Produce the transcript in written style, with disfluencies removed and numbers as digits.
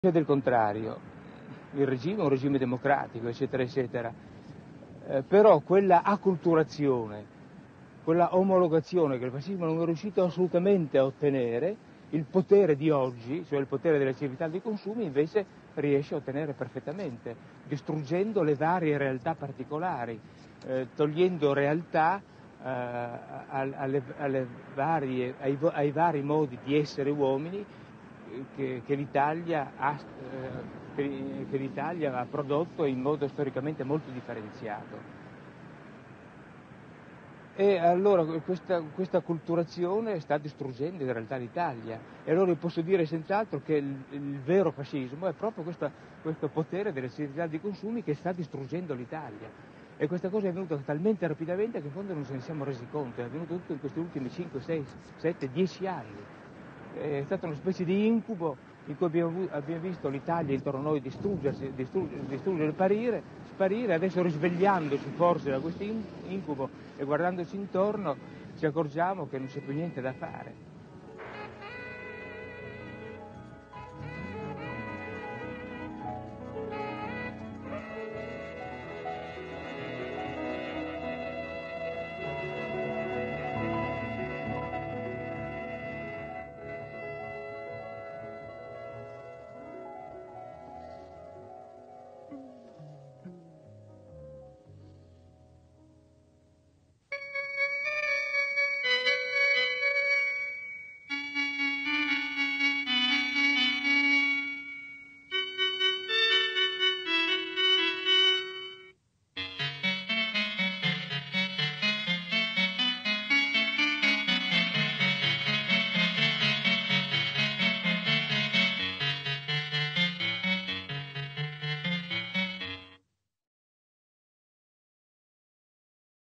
C'è del contrario, il regime è un regime democratico, eccetera, eccetera, però quella acculturazione, quella omologazione che il fascismo non è riuscito assolutamente a ottenere, il potere di oggi, cioè il potere della civiltà dei consumi, invece riesce a ottenere perfettamente, distruggendo le varie realtà particolari, togliendo realtà ai vari modi di essere uomini che l'Italia ha prodotto in modo storicamente molto differenziato. E allora questa acculturazione sta distruggendo in realtà l'Italia, e allora io posso dire senz'altro che il vero fascismo è proprio questo potere delle civiltà di consumi che sta distruggendo l'Italia, e questa cosa è avvenuta talmente rapidamente che in fondo non ce ne siamo resi conto, è avvenuto tutto in questi ultimi 5, 6, 7, 10 anni. È stata una specie di incubo in cui abbiamo visto l'Italia intorno a noi distruggere, sparire, adesso risvegliandoci forse da questo incubo e guardandoci intorno ci accorgiamo che non c'è più niente da fare.